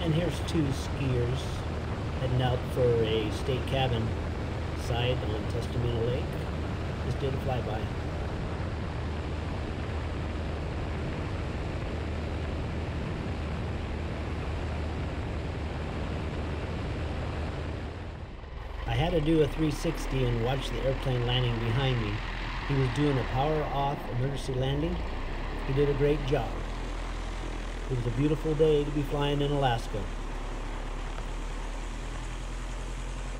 And here's two skiers heading out for a state cabin site on Tuestumena Lake. Just did a flyby. I had to do a 360 and watch the airplane landing behind me. He was doing a power off emergency landing. He did a great job. It was a beautiful day to be flying in Alaska.